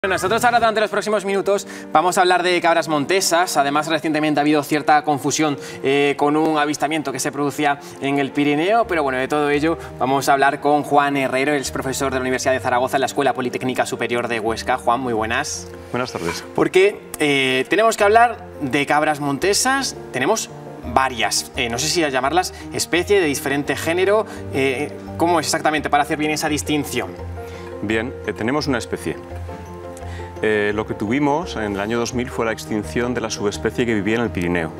Nosotros ahora durante los próximos minutos vamos a hablar de cabras montesas. Además, recientemente ha habido cierta confusión con un avistamiento que se producía en el Pirineo, pero bueno, de todo ello vamos a hablar con Juan Herrero, el profesor de la Universidad de Zaragoza en la Escuela Politécnica Superior de Huesca. Juan, muy buenas. Buenas tardes. Porque tenemos que hablar de cabras montesas, tenemos varias, no sé si a llamarlas especie de diferente género. ¿Cómo es exactamente para hacer bien esa distinción? Bien, tenemos una especie. Lo que tuvimos en el año 2000 fue la extinción de la subespecie que vivía en el Pirineo,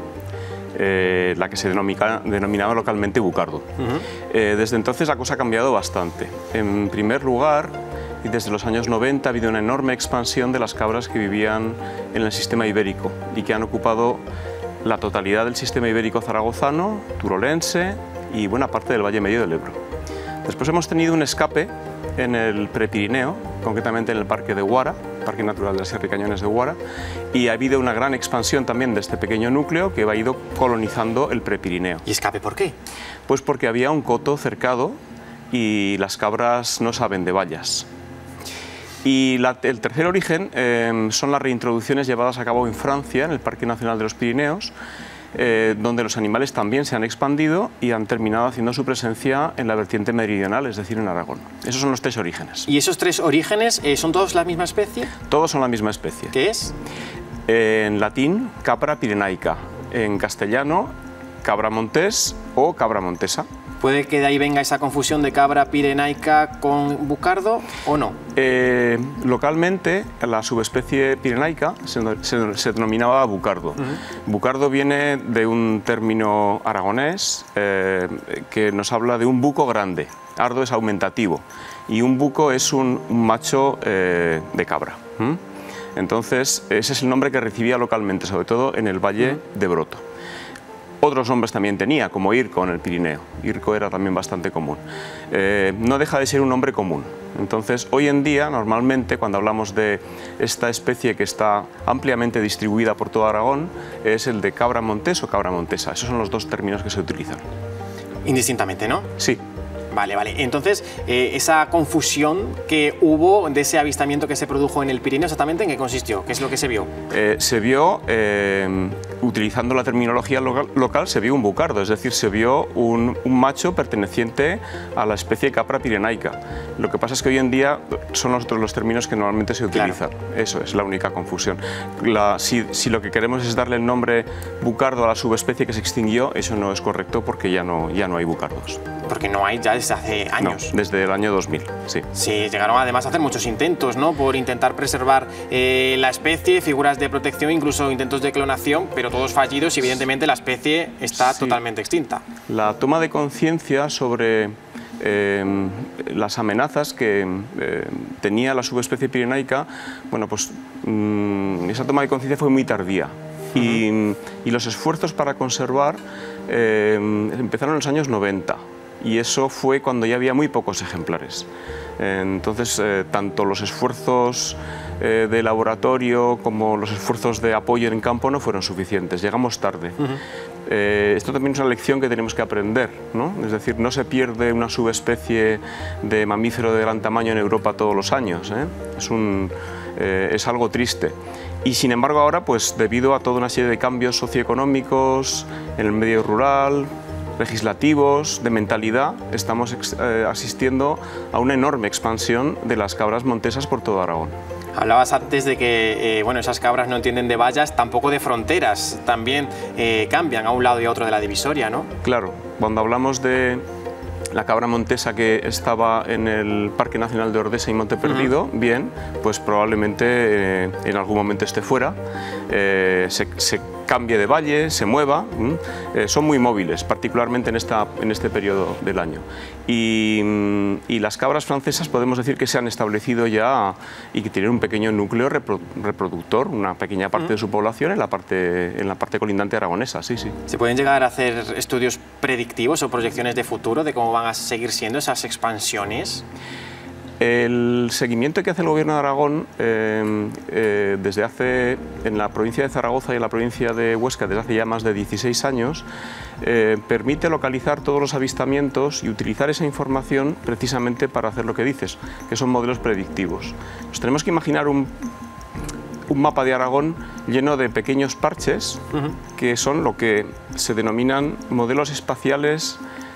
la que se denominaba localmente bucardo. Desde entonces la cosa ha cambiado bastante. En primer lugar, y desde los años 90 ha habido una enorme expansión de las cabras que vivían en el sistema ibérico y que han ocupado la totalidad del sistema ibérico zaragozano, turolense y buena parte del Valle Medio del Ebro. Después hemos tenido un escape en el Prepirineo, concretamente en el Parque de Huara, Parque Natural de las Sierra y Cañones de Huara, y ha habido una gran expansión también de este pequeño núcleo que ha ido colonizando el Prepirineo. ¿Y escape por qué? Pues porque había un coto cercado y las cabras no saben de vallas. Y el tercer origen son las reintroducciones llevadas a cabo en Francia, en el Parque Nacional de los Pirineos, donde los animales también se han expandido y han terminado haciendo su presencia en la vertiente meridional, es decir, en Aragón. Esos son los tres orígenes. ¿Y esos tres orígenes son todos la misma especie? Todos son la misma especie. ¿Qué es? En latín, capra pirenaica. En castellano, cabra montés o cabra montesa. ¿Puede que de ahí venga esa confusión de cabra pirenaica con bucardo o no? Localmente, la subespecie pirenaica se denominaba bucardo. Bucardo viene de un término aragonés que nos habla de un buco grande. Ardo es aumentativo y un buco es un macho de cabra. Entonces, ese es el nombre que recibía localmente, sobre todo en el Valle de Broto. Otros nombres también tenía, como Irco en el Pirineo. Irco era también bastante común. No deja de ser un nombre común. Entonces, hoy en día, normalmente, cuando hablamos de esta especie que está ampliamente distribuida por todo Aragón, es el de cabra montés o cabra montesa. Esos son los dos términos que se utilizan. Indistintamente, ¿no? Sí. Vale, vale. Entonces, esa confusión que hubo de ese avistamiento que se produjo en el Pirineo, ¿exactamente en qué consistió? ¿Qué es lo que se vio? Se vio, utilizando la terminología local, se vio un bucardo, es decir, se vio un macho perteneciente a la especie capra pirenaica. Lo que pasa es que hoy en día son los términos que normalmente se utilizan. Claro. Eso es la única confusión. Si lo que queremos es darle el nombre bucardo a la subespecie que se extinguió, eso no es correcto porque ya no hay bucardos. Porque no hay ya desde hace años. No, desde el año 2000, sí. Sí, llegaron además a hacer muchos intentos, ¿no?, por intentar preservar la especie, figuras de protección, incluso intentos de clonación, pero todos fallidos y evidentemente la especie está totalmente extinta. La toma de conciencia sobre las amenazas que tenía la subespecie pirenaica, bueno, pues esa toma de conciencia fue muy tardía. Y los esfuerzos para conservar empezaron en los años 90. Y eso fue cuando ya había muy pocos ejemplares. Entonces, tanto los esfuerzos de laboratorio como los esfuerzos de apoyo en campo no fueron suficientes, llegamos tarde. Esto también es una lección que tenemos que aprender, ¿no? Es decir, no se pierde una subespecie de mamífero de gran tamaño en Europa todos los años, es algo triste. Y sin embargo ahora, pues debido a toda una serie de cambios socioeconómicos en el medio rural, legislativos, de mentalidad, estamos asistiendo a una enorme expansión de las cabras montesas por todo Aragón. Hablabas antes de que bueno, esas cabras no entienden de vallas, tampoco de fronteras, también cambian a un lado y a otro de la divisoria, ¿no? Claro, cuando hablamos de la cabra montesa que estaba en el Parque Nacional de Ordesa y Monte Perdido, bien, pues probablemente en algún momento esté fuera, se cambie de valle, se mueva, son muy móviles, particularmente en este periodo del año. Y las cabras francesas podemos decir que se han establecido ya y que tienen un pequeño núcleo reproductor, una pequeña parte de su población en la parte colindante aragonesa, sí, sí. ¿Se pueden llegar a hacer estudios predictivos o proyecciones de futuro de cómo van a seguir siendo esas expansiones? El seguimiento que hace el Gobierno de Aragón en la provincia de Zaragoza y en la provincia de Huesca desde hace ya más de 16 años permite localizar todos los avistamientos y utilizar esa información precisamente para hacer lo que dices, que son modelos predictivos. Nos tenemos que imaginar un mapa de Aragón lleno de pequeños parches que son lo que se denominan modelos espaciales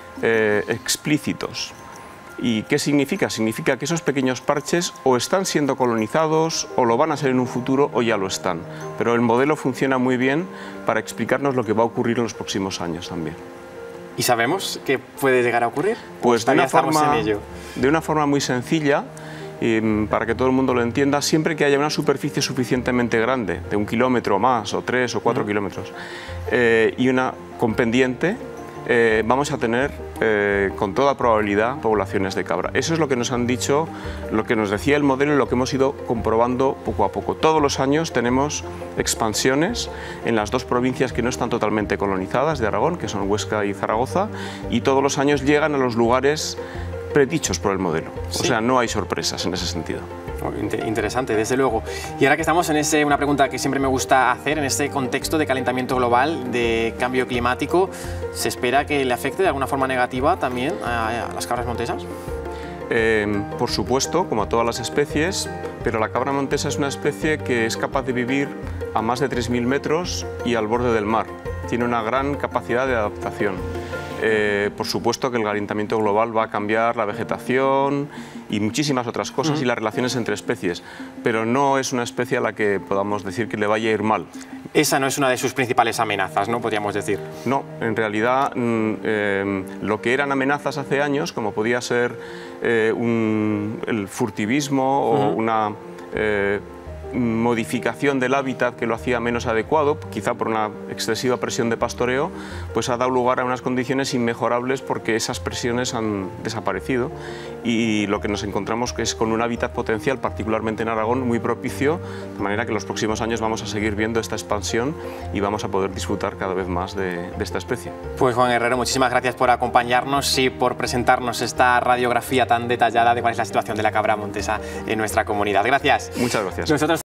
explícitos. ¿Y qué significa? Significa que esos pequeños parches o están siendo colonizados o lo van a ser en un futuro o ya lo están. Pero el modelo funciona muy bien para explicarnos lo que va a ocurrir en los próximos años también. ¿Y sabemos qué puede llegar a ocurrir? Pues de una forma muy sencilla, para que todo el mundo lo entienda, siempre que haya una superficie suficientemente grande, de 1 kilómetro o más, o 3 o 4 kilómetros, y una con pendiente, vamos a tener con toda probabilidad poblaciones de cabra. Eso es lo que nos han dicho, lo que nos decía el modelo y lo que hemos ido comprobando poco a poco. Todos los años tenemos expansiones en las dos provincias que no están totalmente colonizadas de Aragón, que son Huesca y Zaragoza, y todos los años llegan a los lugares predichos por el modelo. Sí. O sea, no hay sorpresas en ese sentido. Interesante, desde luego. Y ahora que estamos en una pregunta que siempre me gusta hacer, en este contexto de calentamiento global, de cambio climático, ¿se espera que le afecte de alguna forma negativa también a las cabras montesas? Por supuesto, como a todas las especies, pero la cabra montesa es una especie que es capaz de vivir a más de 3.000 metros y al borde del mar. Tiene una gran capacidad de adaptación. Por supuesto que el calentamiento global va a cambiar la vegetación y muchísimas otras cosas y las relaciones entre especies, pero no es una especie a la que podamos decir que le vaya a ir mal. Esa no es una de sus principales amenazas, ¿no? Podríamos decir. No, en realidad lo que eran amenazas hace años, como podía ser el furtivismo o una modificación del hábitat que lo hacía menos adecuado, quizá por una excesiva presión de pastoreo, pues ha dado lugar a unas condiciones inmejorables porque esas presiones han desaparecido y lo que nos encontramos que es con un hábitat potencial, particularmente en Aragón, muy propicio, de manera que en los próximos años vamos a seguir viendo esta expansión y vamos a poder disfrutar cada vez más de esta especie. Pues Juan Herrero, muchísimas gracias por acompañarnos y por presentarnos esta radiografía tan detallada de cuál es la situación de la cabra montesa en nuestra comunidad. Gracias. Muchas gracias.